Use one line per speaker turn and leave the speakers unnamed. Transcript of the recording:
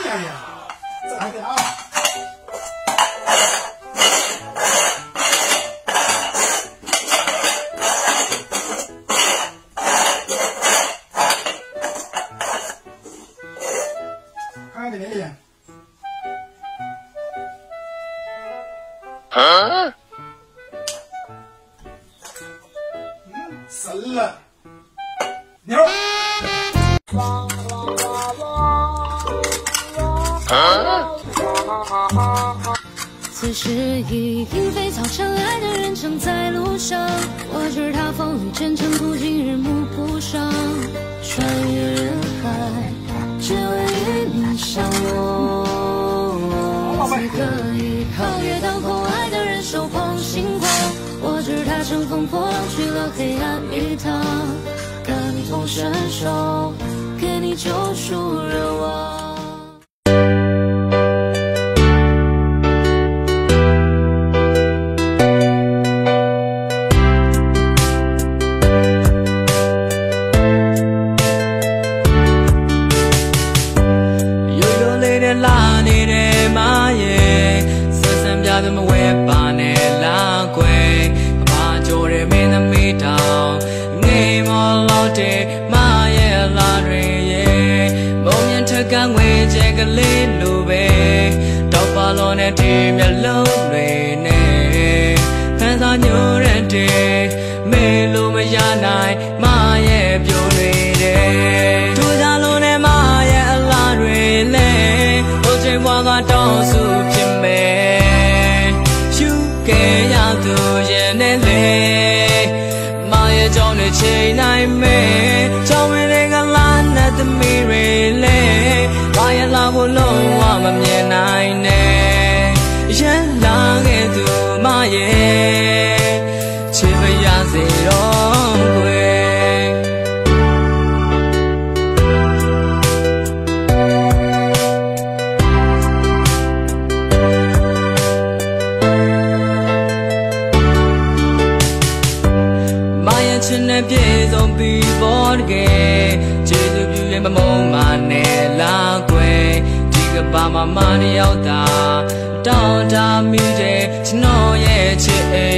呀呀，咋的啊？看这边的。啊？死了。牛。
此时已莺飞草长，爱的人正在路上。我知他风雨兼程，途经日暮不赏，穿越人海，只为与你相拥。此刻已皓月当空，爱的人手捧星光。我知他乘风破浪，去了黑暗与他感同身受，给你救赎热望。
拉你的马耶，深深表怎么会把你拉归？把酒的没那味道，你莫老的马耶拉瑞耶，梦见他敢为这个里路呗，到把罗那地面路瑞呢，看上牛人的，没路没下来，马耶表瑞的，土家路的马耶拉瑞嘞。我个到处拼命，修给要多人的累，马也叫你起来没？叫为那个懒的没人嘞，马也拉不拢我们面来呢，人拉个多马也，岂不要谁容归？亲爱别总比我的给，这就比原本梦嘛你拉贵，这个爸妈妈的要大，到大米的，亲我也切。